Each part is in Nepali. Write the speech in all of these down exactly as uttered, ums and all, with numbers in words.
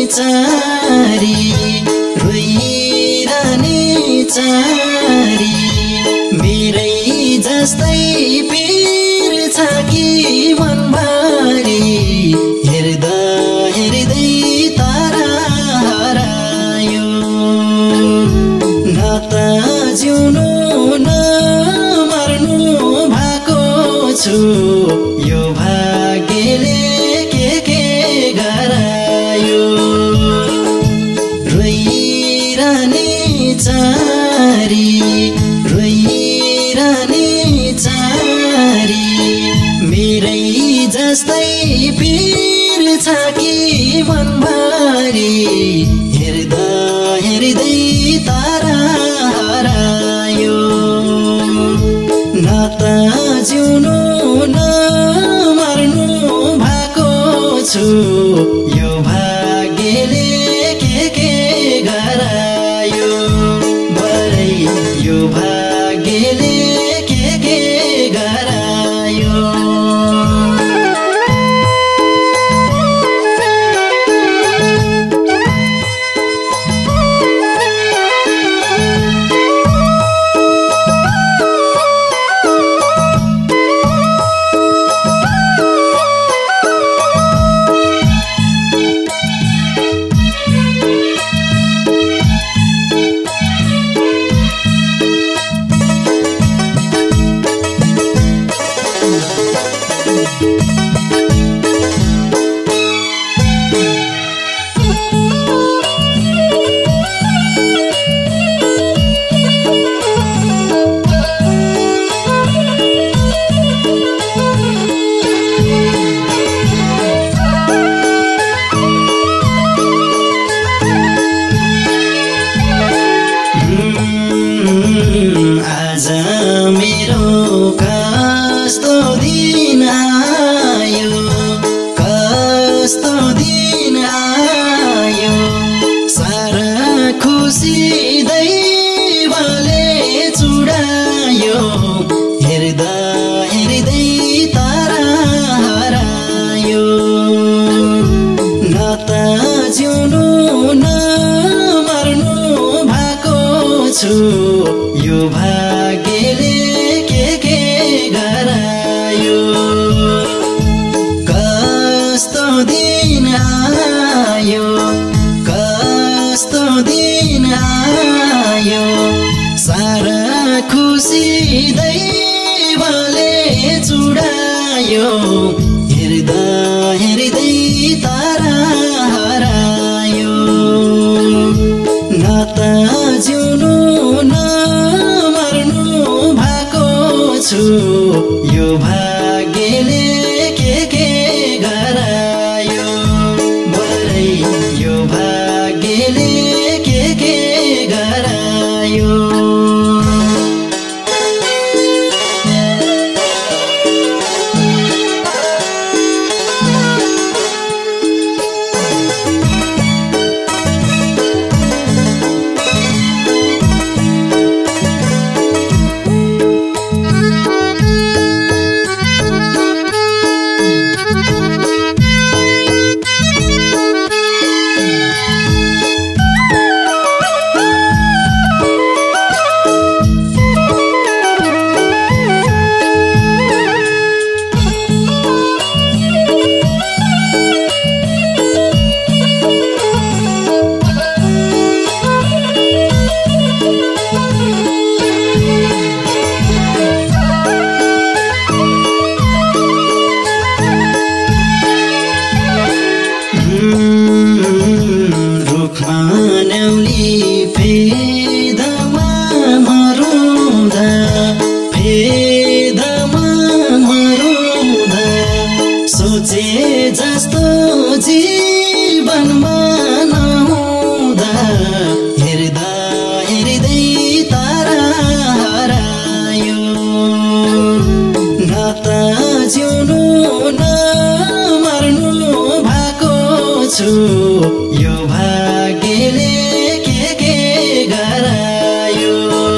चारी रोइरहने चारी मेरै जस्तै पीर छ कि मनभरि हेर्दा हेर्दै तारा हरायो न त जिउनु न मर्नु भएको छु यो भाग्यले के के गरायो रोइरहने चारी रोइरहने चारी मेरै जस्तै पीर छ कि मनभरि हेर्दा हेर्दै तारा हरायो न त जिउनु न मर्नु भएको छु यो भाग्यले के के गरायो बरै यो भाग्यले के के गरायो आज मेरो कस्तो दिन आयो कस्तो दिन आयो सारा खुसी दैवले चुडायो हेर्दा हेर्दै तारा हरायो न त जिउनु न मर्नु भएको छु यो भाग्यले के के गरायो कस्तो दिन आयो कस्तो दिन आयो सारा खुसी दैवले चुडायो हेर्दा हेर्दै तारा हरायो न त जिउनु न मर्नु भएको छु यो भाग्यले के के गरायो बरै यो भाग्यले के के गरायो जस्तो जीवनमा नहुँदा हेर्दा हेर्दै तारा हरायो न त जिउनु न मर्नु भएको छु यो भाग्यले के के गरायो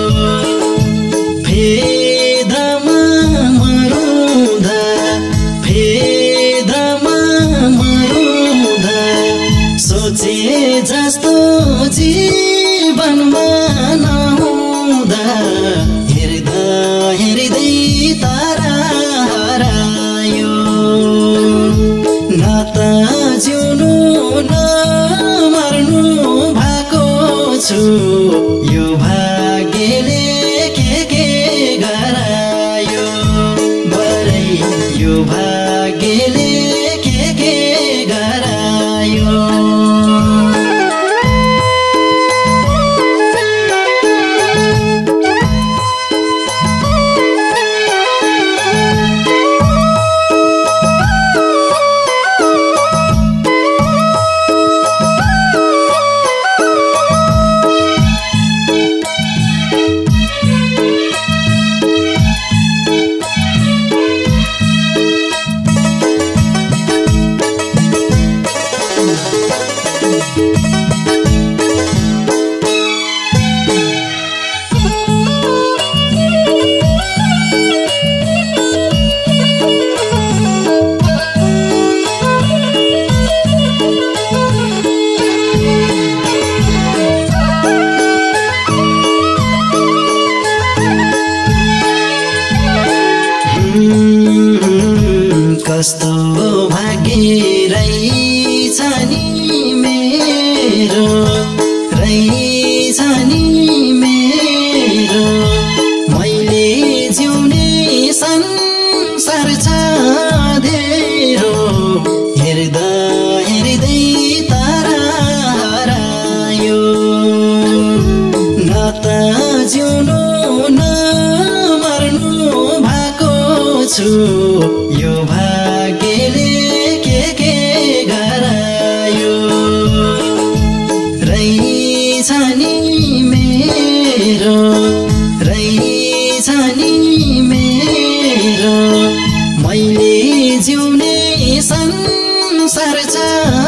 फेदमा मरुँदा फेदमा मरुँदा सोचे जस्तो जीवनमा नहुँदा हेर्दा हेर्दै तारा हरायो न त जिउनु न मर्नु भएको छु यो भाग्यले के के गरायो बरै यो भाग्यले के के गरायो कस्तो भाग्य रहेछ नि मेरो रहेछ नि मेरो मैले जिउने संसार छ धेरै हेर्दा हेर्दै तारा हरायो न त जिउनु न मर्नु भएको छु यो भाग्यले के के गरायो रहेछ नि मेरो रहेछ नि मेरो मैले जिउने संसार छ